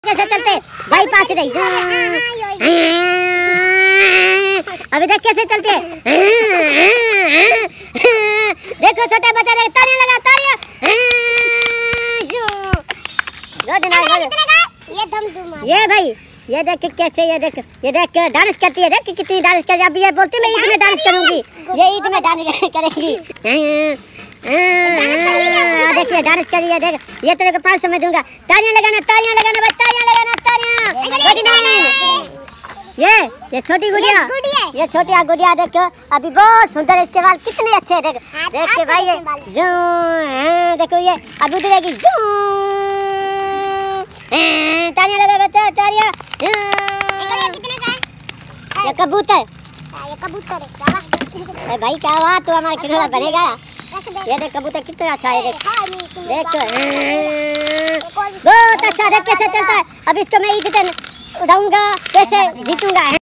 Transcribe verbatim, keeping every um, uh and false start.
कैसे चलते भाई पास रही अभी देख कैसे चलते देखो छोटे बच्चे देख तालियां लगा तालियां ये धम धुम ये भाई ये देख कैसे ये देख ये देख डांस करती है देख कितनी डांस कर अभी ये बोलती मैं ईद में डांस करूंगी ये ईद में डांस करेंगी देखिए डांस करिए देख ये तेरे को पाँच सौ में दूंगा तालियां लगाना तालियां लगाना बस तालियां लगाना तालियां ये ये छोटी गुड़िया ये छोटी गुड़िया देखो अभी बहुत सुंदर है इसके बाल कितने अच्छे हैं देख देख के भाई ये जू देखो ये अभी उधरेगी जू तालियां लगा बच्चा तालियां कितने का है? ये कबूतर ये कबूतर है भाई क्या हुआ तू हमारा खिलौना बनेगा रख दे। ये देख कबूतर कितना अच्छा है देख हाँ, नहीं, तुम देख एक और बहुत अच्छा देख कैसे चलता है अब इसको मैं ईद पे उड़ाऊंगा कैसे जीतूंगा।